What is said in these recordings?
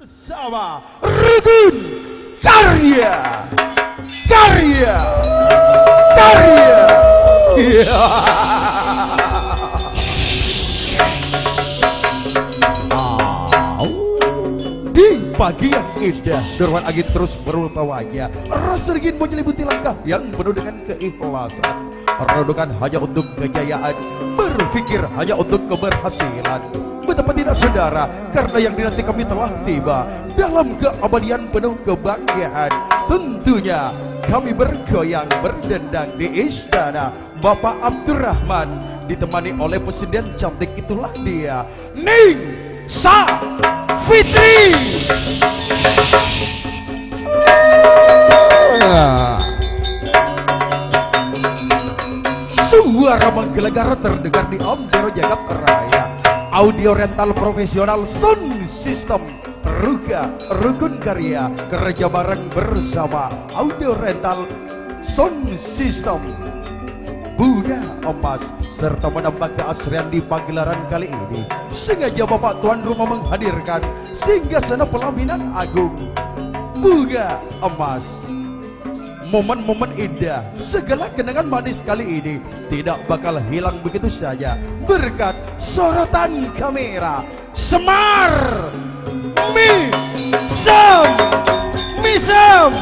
bersama Rukun Karya. Di pagi yang indah, Nurwan Agit terus berupaya rasa ingin menyelimuti langkah yang penuh dengan keikhlasan. Renungan hanya untuk kejayaan, berpikir hanya untuk keberhasilan. Betapa tidak saudara, karena yang dinanti kami telah tiba dalam keabadian penuh kebanggaan. Tentunya kami bergoyang berdendang di istana Bapak Abdurrahman, ditemani oleh presiden cantik, itulah dia Ning Safitri. Suara menggelegar terdengar di Ampero Jagat Raya. Audio rental profesional sound system Ruga Rukun Karya, kerja bareng bersama audio rental sound system Buddha Emas, serta menambah keasrian di pagelaran kali ini. Sengaja Bapak Tuan Rumah menghadirkan Singgasana Pelaminan Agung Buddha Emas. Momen-momen indah, segala kenangan manis kali ini tidak bakal hilang begitu saja berkat sorotan kamera Semar Misam.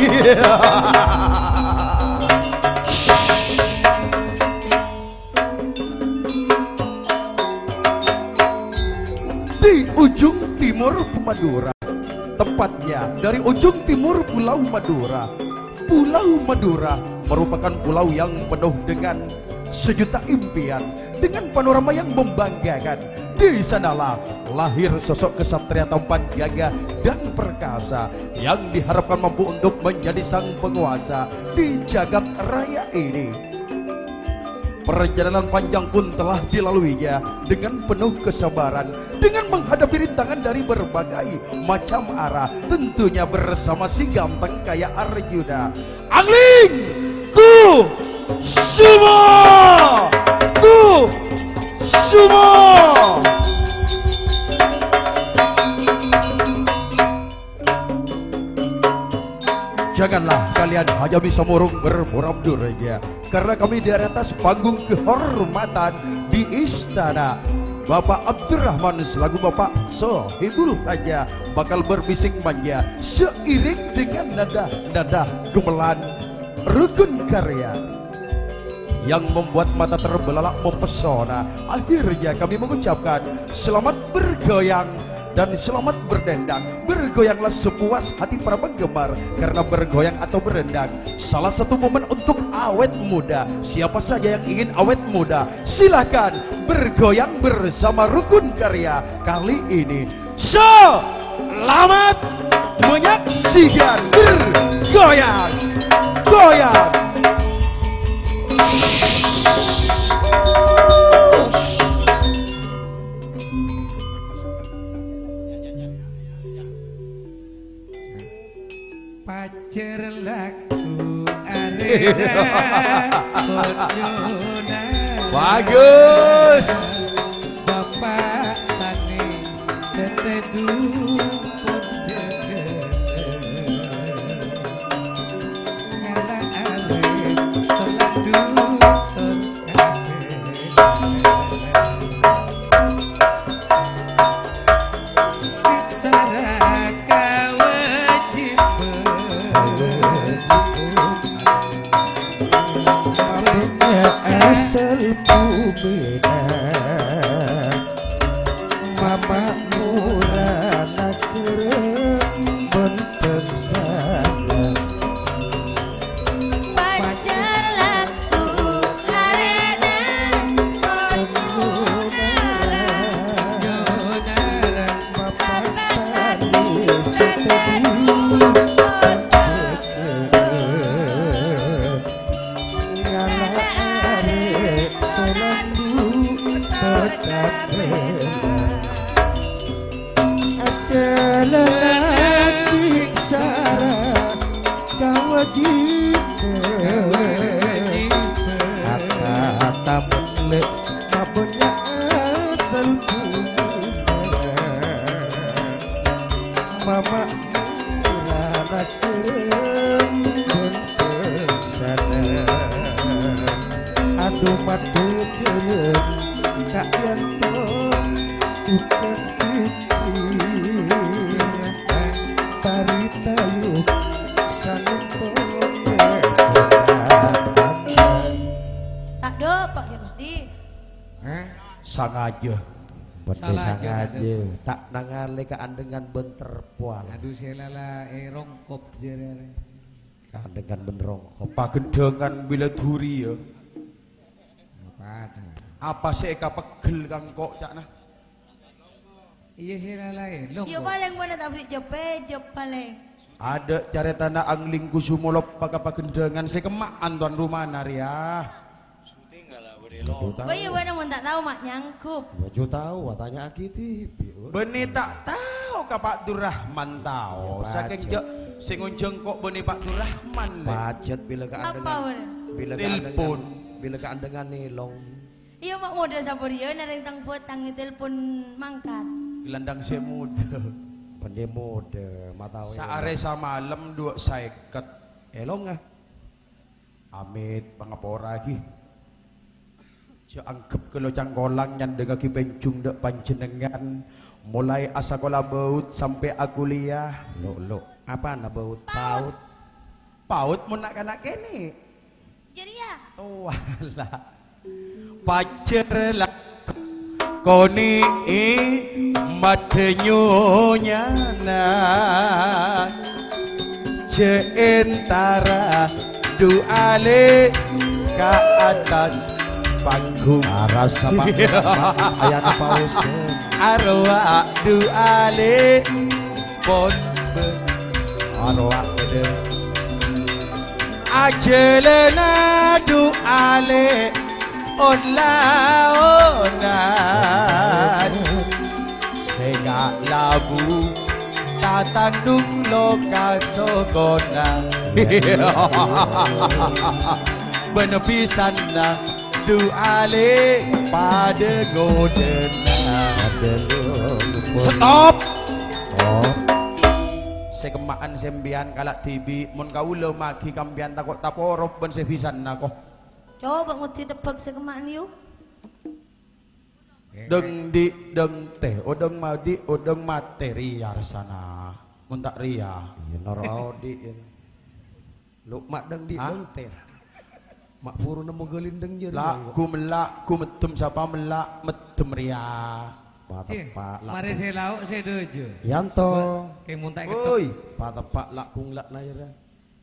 Di ujung timur Madura, tepatnya dari ujung timur Pulau Madura. Pulau Madura merupakan pulau yang penuh dengan sejuta impian, dengan panorama yang membanggakan. Di sanalah lahir sosok kesatria tampan gagah dan perkasa yang diharapkan mampu untuk menjadi sang penguasa di jagat raya ini. Perjalanan panjang pun telah dilaluinya dengan penuh kesabaran, dengan menghadapi rintangan dari berbagai macam arah, tentunya bersama si ganteng kayak Arjuna. Angling Kusuma. Janganlah kalian hanya bisa murung bermuram duranya, karena kami di atas panggung kehormatan di istana Bapak Abdurrahman selaku Bapak Sohibul Haja bakal berbisik manja seiring dengan nada-nada gemelan Rukun Karya yang membuat mata terbelalak mempesona. Akhirnya kami mengucapkan selamat bergoyang dan selamat berdendang. Bergoyanglah sepuas hati para penggemar, karena bergoyang atau berendang salah satu momen untuk awet muda. Siapa saja yang ingin awet muda, silahkan bergoyang bersama Rukun Karya kali ini. Selamat menyaksikan bergoyang. Pacar laku arena Bonyona. Bagus. Bapak tani seteduh pojeke ngala awe seladu asal bumina mama murana kerem benteng sana pacar laku arena Bonyona. bapak tani seteduh lelaki syarat kawajib kata menlek mabunya asal mama murah sana aduh matu jeureum ka ento cukup tarita yuk sanumpul Tak do Pak Rusdi. Sangaja. Bende Salah sangaja tak nangale kaandengan benter pual Aduh selala rongkop jere. kaandengan benrongkop Pagendengan bila duri ya. Apa? Apa sih eka pegel kang kok cak nah? Iya selala long. Yo paling mana tak beri jep paling. Ada cara tanah angling kusumolop pakai pagendengan saya kemak antuan rumah naria. Bayi mana mau tak tahu mak nyangkup. baju tahu tanya aki TV Beni tak tahu ka Pak Durrahman tahu. Ya, Saking pacet. je sing jengkok beni Pak Durrahman le. pacet bila Apa kaandengan mana? bila Telepon. kaandengan bila kaandengan nilong Iya mak modal saborio nareng tang petang telepon mangkat. Gelandang saya muda. bende mode matawe Saare samalam 250. elong ah Amit pangapora lagi. Siya anggap kalau cangkolang yang dengan kipencung dek panjenengan mulai asakola baut sampai aku kuliah. lo apa na baut paut Paut mau nak kanak kene. Jadi ya. Oh alah. Pacer lah koni madenyonya na seentara duale ke atas panggung aras apa ayana pausen arwah duale pon arwah bede ajelena duale onlaonan sega labu tatandung lokasogona benepisan na duale pada godena stop oh sekemaan sembian kalak tibi mun kaula magi kambian takok taporof ben sepisan nako Coba ngerti tebak sekemaan yuk. deng di deng teh odeng madi odeng materi arsana mun tak ria noro di lu mak deng di Hah? deng teh mak puru nemu gelindeng jer melak ku metem siapa melak metem ria patepak lak Mari saya lauk saya dojo. yanto Kayak muntah oi patepak lak kunglak na yera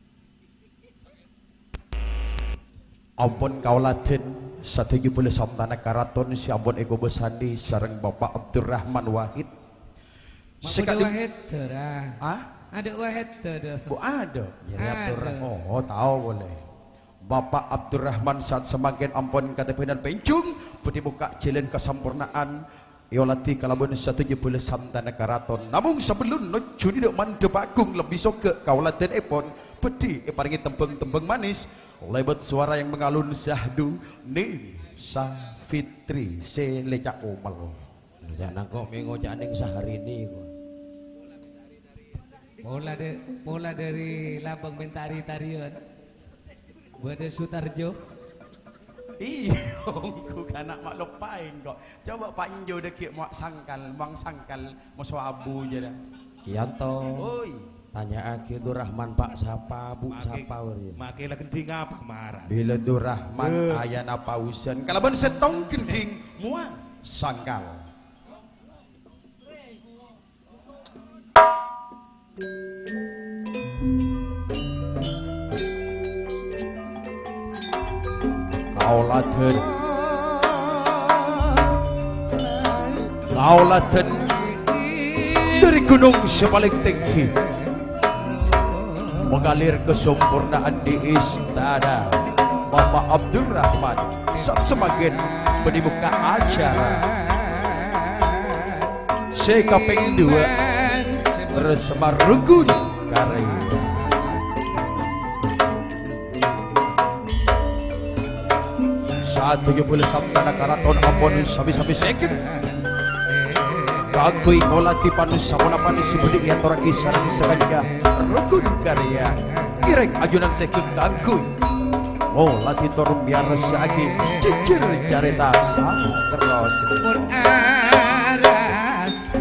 ampun kauladen sategi boleh samtana karaton si ampun ego besandi sareng Bapak Abdurrahman Wahid Ada wahid dah. ah Ada wahid dah. bu ada jadi Abdurrahman oh tahu boleh Bapak Abdurrahman saat semakin ampun kata penan pencung putih buka jalan kesempurnaan Yolati kalabun satu boleh samtana karaton namun sebelum nuju ni dok mandep agung lebih soke kauladen epon pedi paringi tembeng-tembeng manis lebat suara yang mengalun syahdu nin Safitri selecak omal jangan kok mengojak ning sehari ini Pola dari Labang Mentari Tarian. Buat Sutarjo. iya ku kanak mak lepain kok coba panjo dekik mak sangkal musuh abu je dah yanto oi tanya aki Durrahman Pak siapa Bu siapa wari Makilah kenting apa marah. bila Durrahman ayana pausen kalau ben setong gending muat sangkal kauladen dari gunung sepaling tinggi mengalir kesempurnaan di istana Bapak Abdurrahman saat semakin dibuka acara sekaping dua bersama Rugun Kari saat 70 sabdana karaton ampun sabi-sabi sekit kakui kolati panus samuna panus subudi yatora kisah kisah rukun karya kirek ajunan sekut kakui oh lati torum biar sagi cicir carita sang terus pun arasa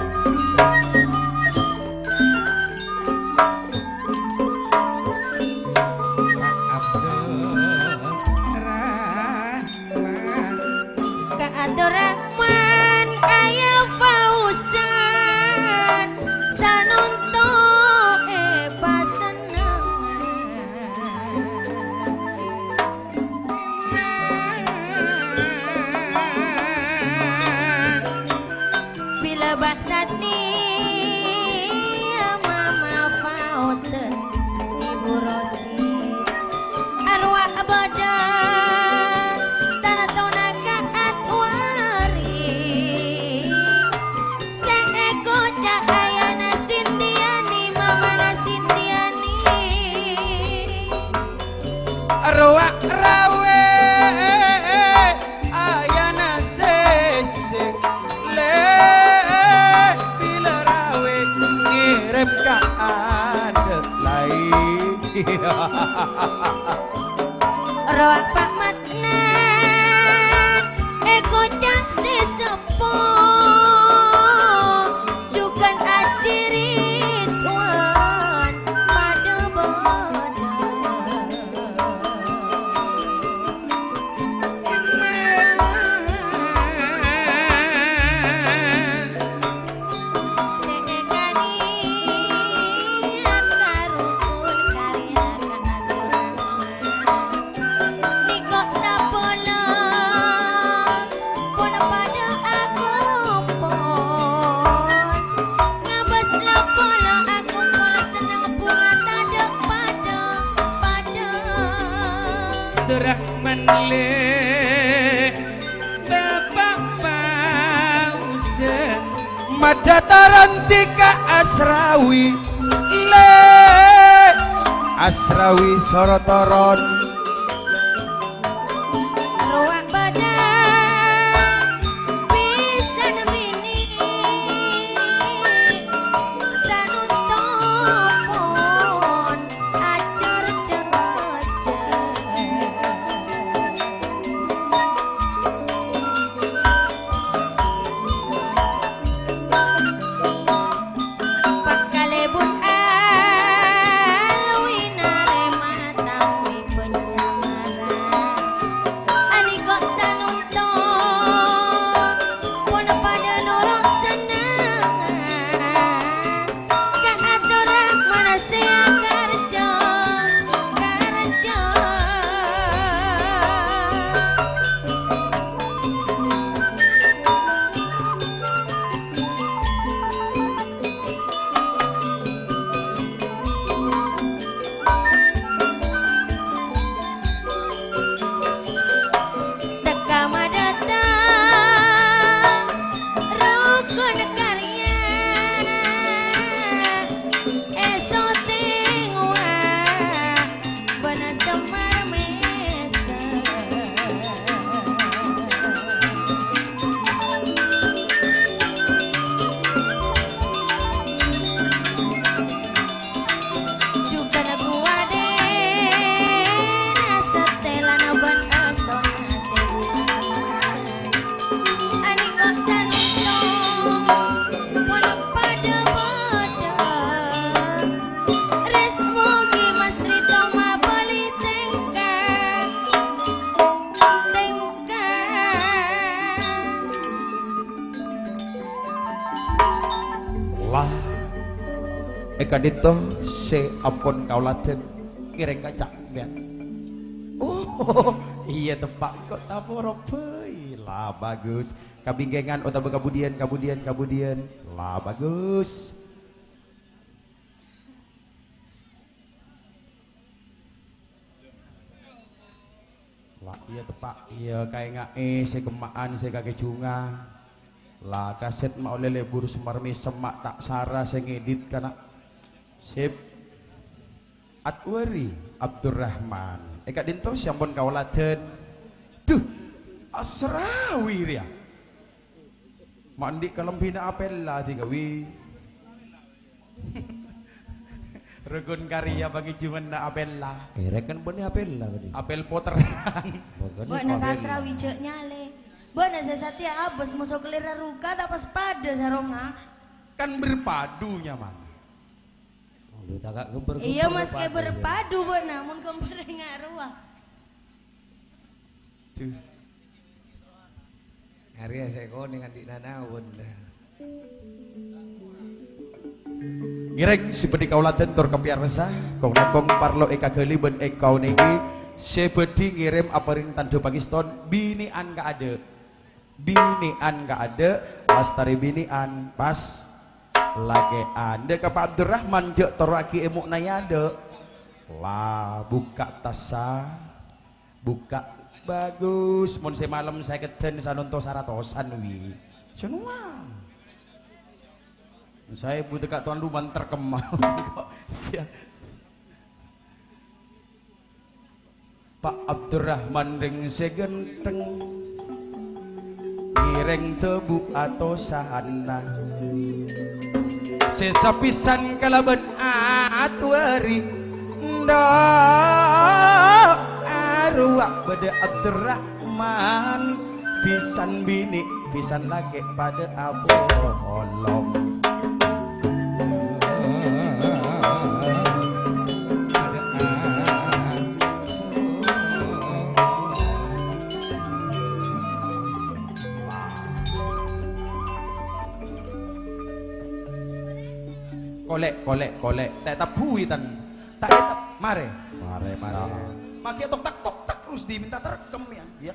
Abdurrahman aya Fausan sanunto bila baksat nih mama Fausan ibu Rosi arwah abada Arwah rawe ayana sese le bila rawe ngirim ka adek lain arwah Pak Matna eko cang sesepo juga ajirit wan pada Abdurrahman le Bapak Pausen madataran tika asrawi le asrawi sorotoron arwah badan pisan bini sanuntopon acar pakalebun alwina rematami penyamaran ani kok sanunto pun pada norok senang ka Abdurrahman sea karjo dekama datang rukun karya esoting wah bener semar mesa juga na kuade na setelan ban aso ani kok sanunto pun pada boda resmogi Mas Rito mabali tengkang lah eka dito se ampun kaulaten kireng kacak lihat oh iya tepak kok taporo lah bagus kabinggengan utawa kabudian lah bagus lah iya tepak iya kayak ngae se kemaan se kake junga lah kaset ma olele buru semarmi semak tak sara se ngedit kana sip Atwari Abdurrahman eka dinto sampun kaulaten duh asrawi ria Mandi kalembina apella di gawi. Regun karya bagi cuman na apella. Rekan bani apella tadi. Apel poteran. Buat nak kasra wijek nyale. Buat nak sesatia abes musuh kelira ruka tak pas pada saronga. Kan berpadunya man. Iya mas kayak berpadu buat namun kembar nggak ruah. Tuh. Hari saya kau dengan di nanawon dah. Ngireng si bedi kauladen tur kepiar resah kong nakong parlo eka keliben ekau niki sebedi ngirim aparin tando Pakistan binian gak ada lastari binian pas lagi anda ke Pak Abdurrahman jek toraki emuk nayade lah buka tasa buka bagus mun semalam saya keten sanonto saratosan wi cuma saya butuh kak tuan luman terkemal kok ya. Pak Abdurrahman ring segenteng ngireng tebu atau sahana sesapisan kalaban atwari ndak arwah pada Abdurrahman pisan bini pisan lagi pada Abu Holom. kolek tak tapui tan tak etap mare makia tok tak terus diminta terekam ya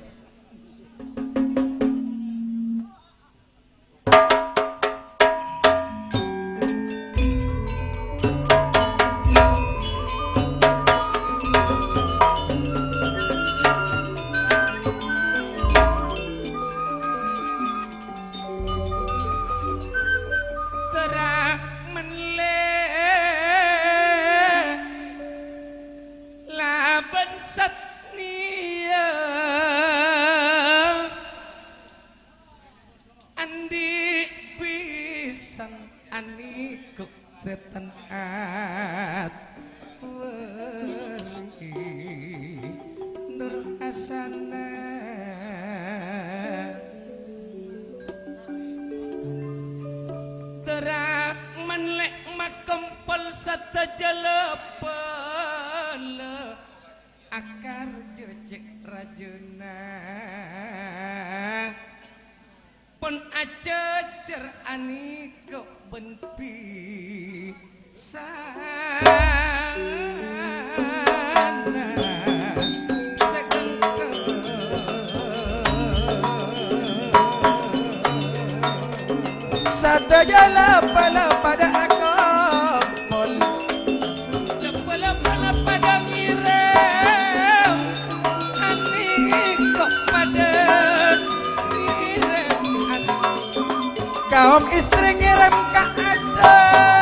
kaum istri ngirim ka ada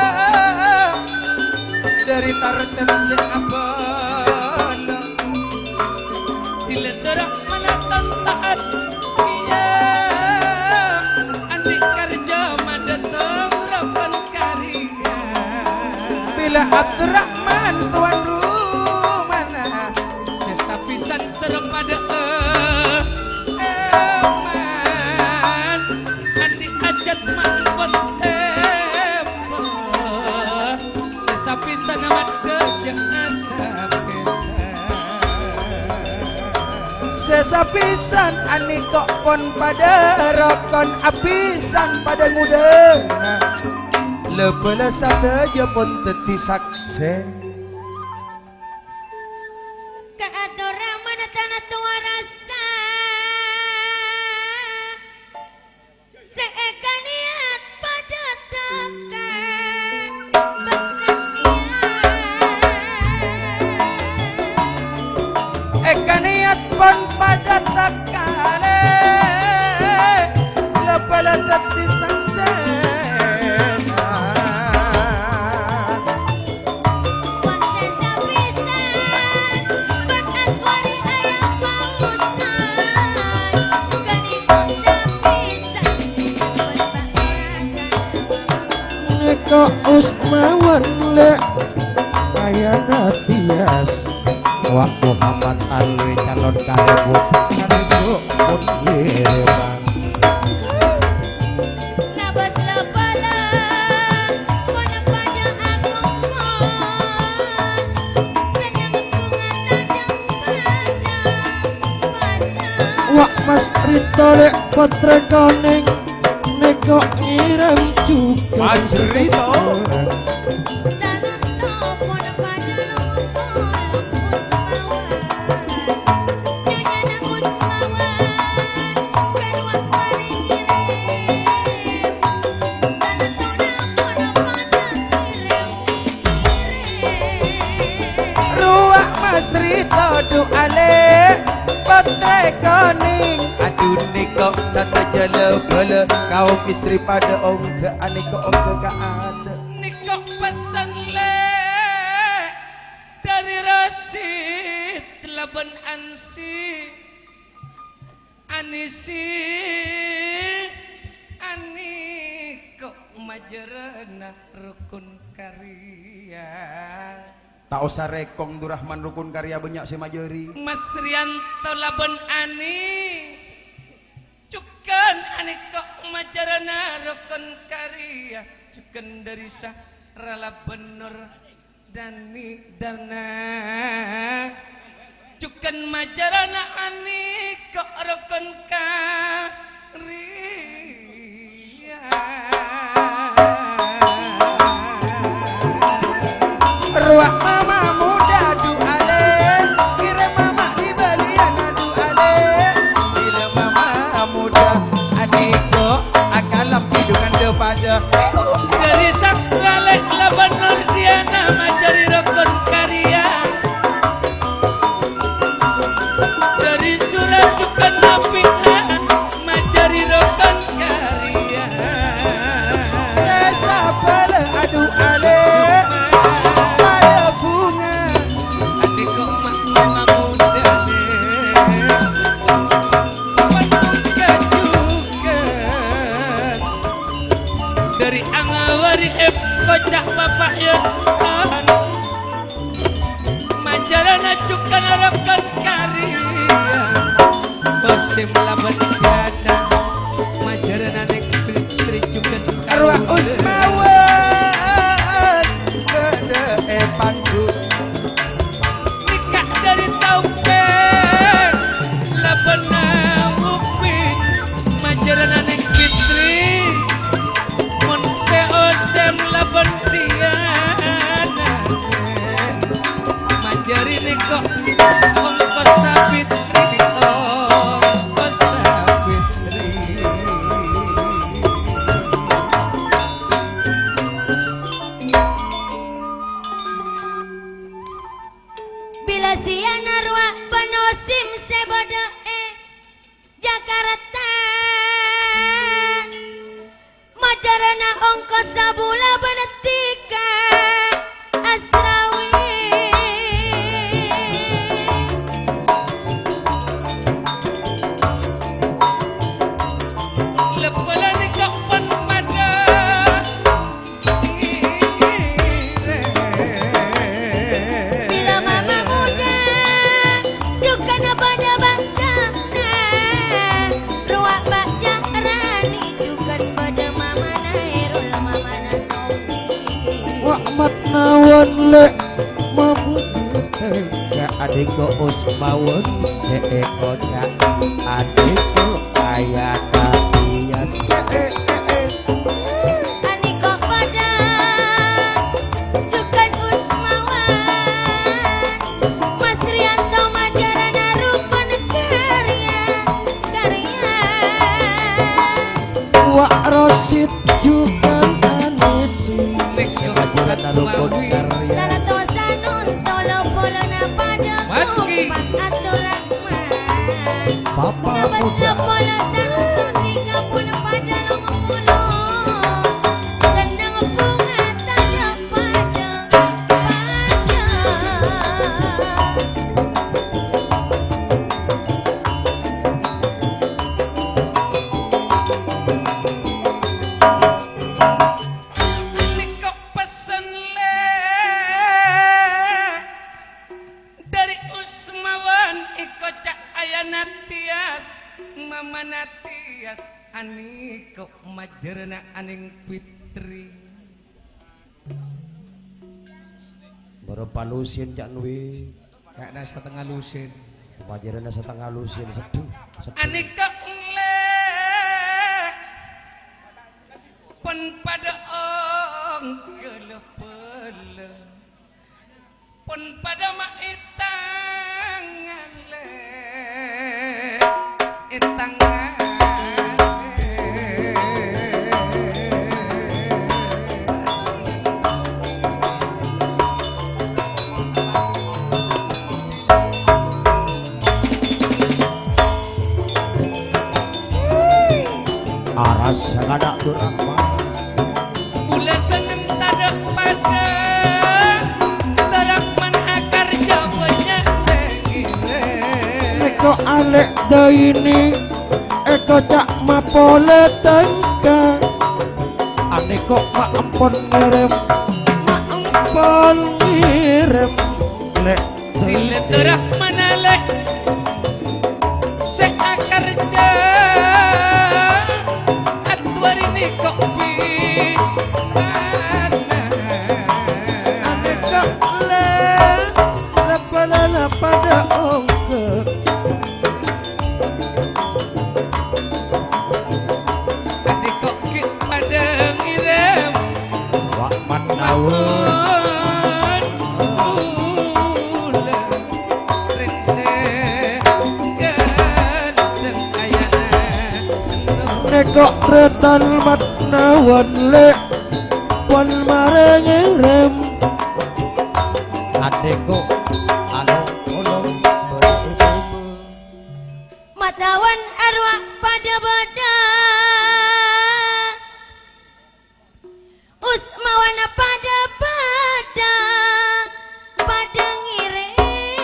dari tartem sing abal dileterak menatan taat iya andi kerja madateng rapan karya bila Abdurrahman tuan rumana sesapisan terpada ajat mangkot tempo sesapisan amat kerja sesapisan ani kok pon pada rokon apisan pada mudena lepela saja pon teti sakse nawan le ayana tias Wak Muhammad Ali calon karibu pun irema Nabas labala wana pada aku senang bunga tajam pada Wak Mas Rito lek potre koning neko ngirim juga Mas Rito Ruak Mas Rito duale potre koning aduh niko satu jala bala kaum istri pada ongke aniko ongke kaada Niko pesan le dari Rasid Laban Anisi Aniko Majarana Rukun Karya tak usah rekong Durrahman Rukun Karya banyak si Majeri Mas Rianto Laban Ani Cukan Aniko Majarana Rukun Karya Cukan dari Rala Benur Dani Dana Cukan Majarana Aniko Rukun Karya Ruak mama muda duale kira mama di balian duale bila mama muda adiko akalam hidungan depada dari Sakrale Laban Nordiana Majari Rukun Karya dari Surat Cukan Napika Majari Rukun Karya sesapala adu ale pada bunga adiko mama muda Kejukan dari Angawari Kocak Bapak Yostan Majarana Cukan Rukun Karya Bosim Laban Gada Majarana Nek Fitri Cukan Ruak Usmawan kede panggung Nikah dari Taufik Labana Upin Majarana Nek Fitri Monse Osem Laban Siana Majari Neko Ongkos Sabitri Ongkos Sabitri bila siana ruak penosim sebode Jakarta majarana ongkos sabula benetika Asrawi Lepala Neko Penpada bila mama muda cukan pada bangsa ruak bajang rani cukan pada mama Nairul mama Nasofi Wak mat nawan le mamut tega adiko Usmawan seeko ka adiko ayana tias Aniko pada cukan Usmawan Mas Rianto Majarana Rukun Karya Wak Rosid juga Anisi Majarana Rukun Karya Tala tosa nuntolo polona pada Maski. Muhammad Abdurrahman Papa Nabas muda lepola sanunto 30 pada lomong senang bunga tajam pada Niko pesen le majerna aning Fitri berapa lusin Cak Nwi kayaknya setengah lusin majerna setengah lusin sedeng anik le pun pada ong gelepele pun pada maitangan le itangan aras kada durama Bula seneng tadak pada tarak man akar jawanya segire Eko alek daini Eko cak mapole tengka Ane kok maampon ngirim Maampon ngirim Lek Bila tarak manalek se akar atwar ini kok bisana Ane kok le Lepala pada ongke adik kok ki pada ngirim Wak manawun Bula rinse ganteng ayana Nekok tretan matnawan lek Wan marengirem Adeko along-olong bertubuh Matawan arwah pada bada Usmawana pada bada pada ngirim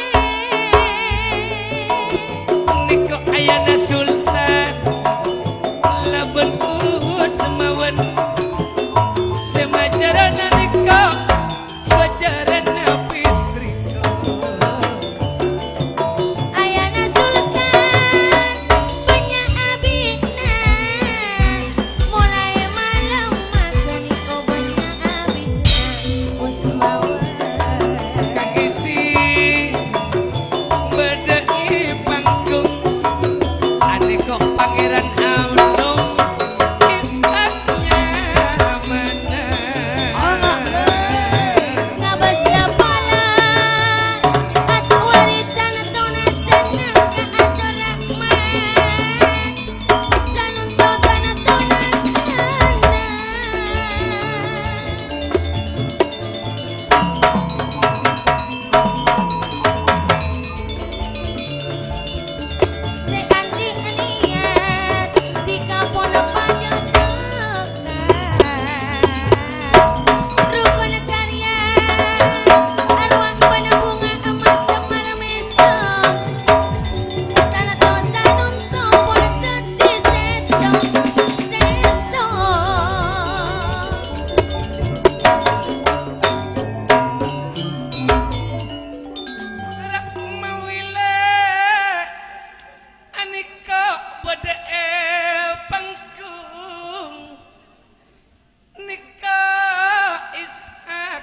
Niko ayana sultan laban semawan semajaran niko bajaran Fitri Ayana sultan punya abina mulai malam makan kau punya abina Usmawan kang isi badai panggung aniko pangeran Anom isaknya mana ngabas dapala at warisan tunasan ka ato rahman sanuntotan tunasan sekanti niat di kapon pada tekan rukun karya arwah penabunga emas semar mesem tanah tosa nuntung puasa di setong Rahmawile anika badai panggung nika ishak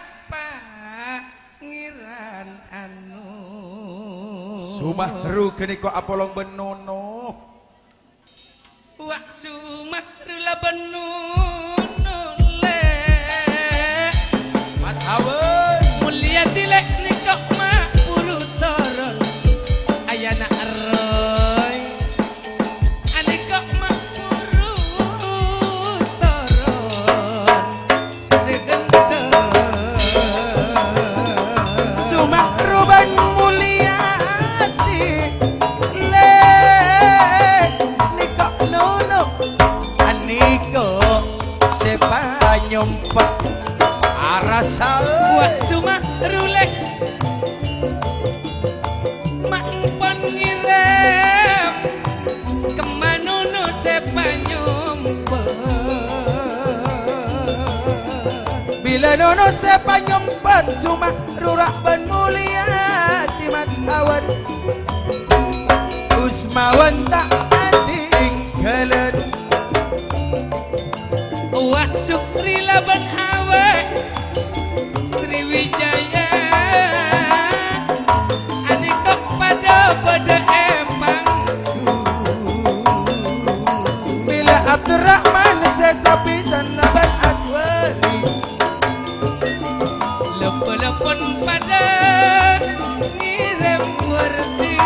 pangeran anu Sumahru keniko apolong benono wak sumahru labenunu le Mathawen mulia dilek nika mak buru toron ayana aroy anika mak buru toron segenteng Sumahru ban mulyati le Niko nono Aniko sepanyompak arasa buat sumah rulek mak empon ngirim kemanono sepanyompak Bila nono sepanyompat Sumahru rak ban mulyati Mathawan Usmawan tak tinggalan Sukri laban awe Triwijaya Ani kok pada emang Bila Abdurrahman sesapisan laban Adwari Lepon-lepon pada ngirim warti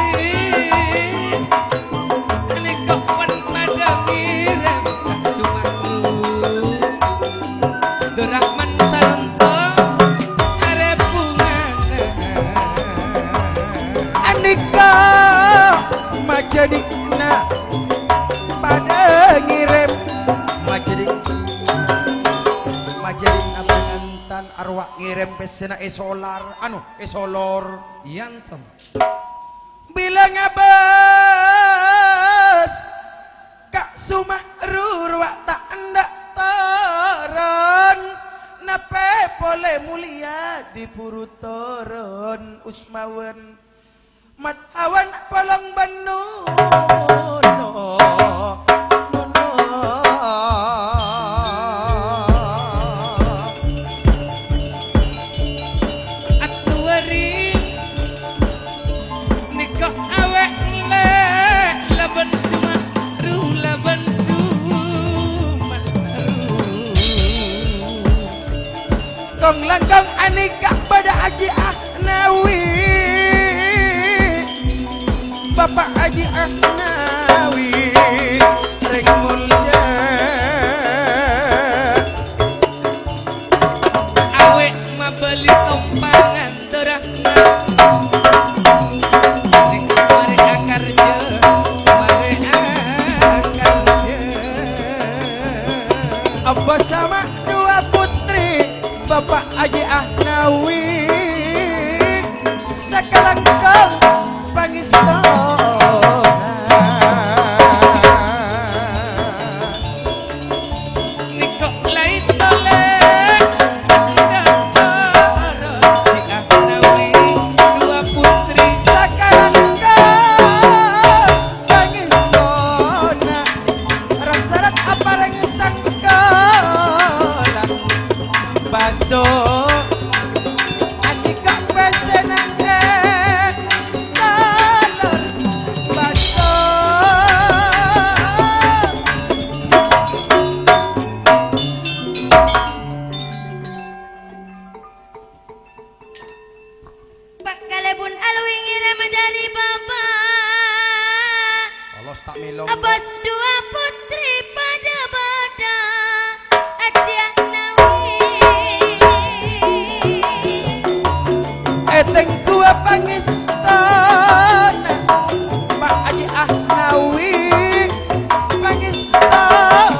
Ani kok pada ngirim sumaku Abdurrahman Saronto arep bungana Anika Majadikna pada ngirim Majadik Nabangantan arwah ngirim pesena esolar esolor Yanto bila ngabas Kak Sumah rurwa tak ndak toron nape boleh mulia di puru toron usmawen mat awan polong banu Atuari Niko awek le laban sumaru laban sumaru Kong langgong anika pada Haji Ahnawi Bapak Haji Ahnawi rek mulya Awek mabeli tompangan terahna Mari akarja Mari akarja Abba sama dua putri Bapak Haji Ahnawi sakalangkong pangistona Niko lain toleh Dantara Si Ahnawi Dua putri sakalangkong pangistona rat-sarat apa reng sangkola baso anika pesena salor baso Pakalipun alwi ngirim dari bapak Allah tak milong Abbas dua putri pada bada Ajak Nawi eteng gua pangistona Pak Haji Ahnawi pangistona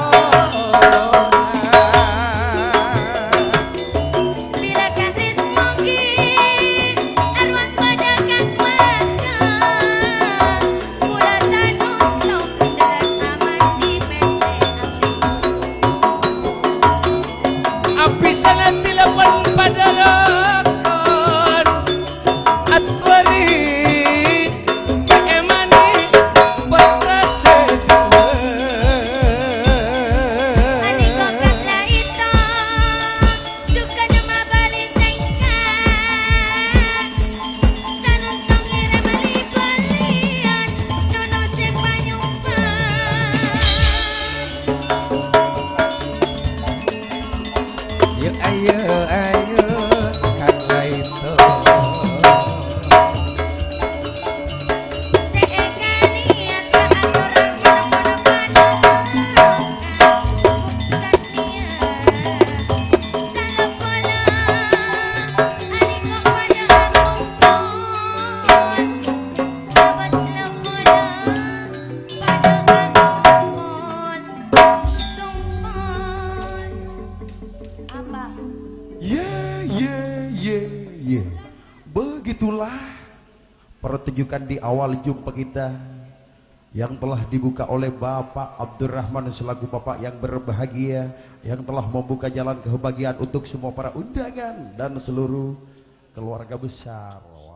Bila kadris mungkin Arwah pada kan mana Mula sanutong Derat aman di pese Api sangat dilapan pada rakon Atwari Emani Berkasa Aniko kata itu Suka nama balik tengkak Sanutong ngirim balik balian Nono sepanyumpang Yuk ayo kata itu Seekanian tak orang pada Sana pola Aniko pada akumpul Abas lepola Pada akumpul Tumpul Apa? Ye. Begitulah pertunjukan di awal jumpa kita yang telah dibuka oleh Bapak Abdurrahman selaku Bapak yang berbahagia, yang telah membuka jalan kebahagiaan untuk semua para undangan dan seluruh keluarga besar.